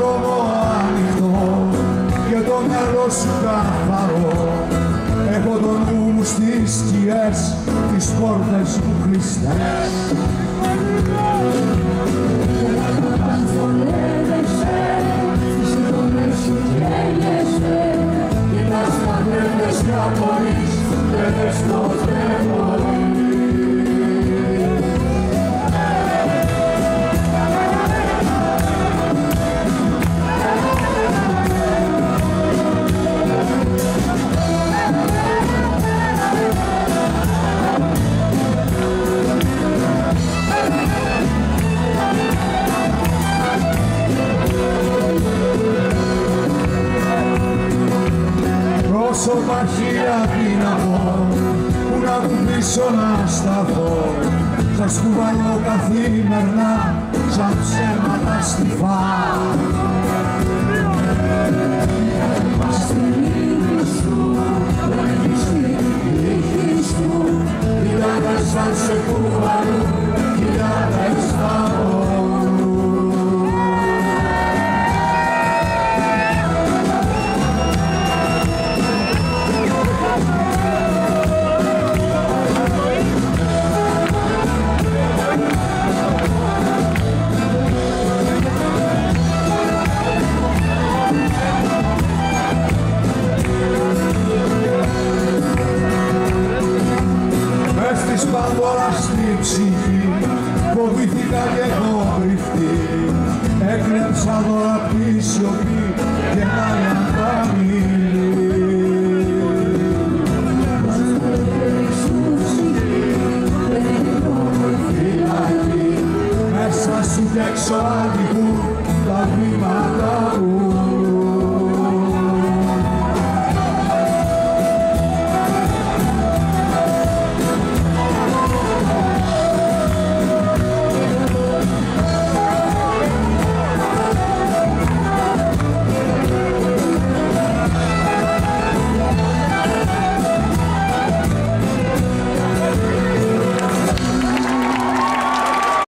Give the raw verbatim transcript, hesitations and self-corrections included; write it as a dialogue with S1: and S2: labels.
S1: δρόμο ανοιχτό και το μυαλό σου καθαρό. Έχω το νου μου στις σκιές, τις πόρτες μου κλειστές.
S2: Παντσολεύεσαι, στις εικόνες σου καίγεσαι, κοιτάς καθρέφτες κι απορείς, δεν θες πως δεν μπορείς.
S1: Πρόσωπα χίλια τι να πω, που να κουμπίσω να σταθώ, σας κουβαλώ καθημερινά, σαν ψέματα στη φά.
S2: Μας στη μύτη σου, δεν έχεις την τύχη σου, χιλιάδες σαν σε κουβαλούν, χιλιάδες θα
S1: Παντόρα στη ψυχή, φοβήθηκα και έχω κρυφτεί, έκλεψα τώρα τη σιωπή.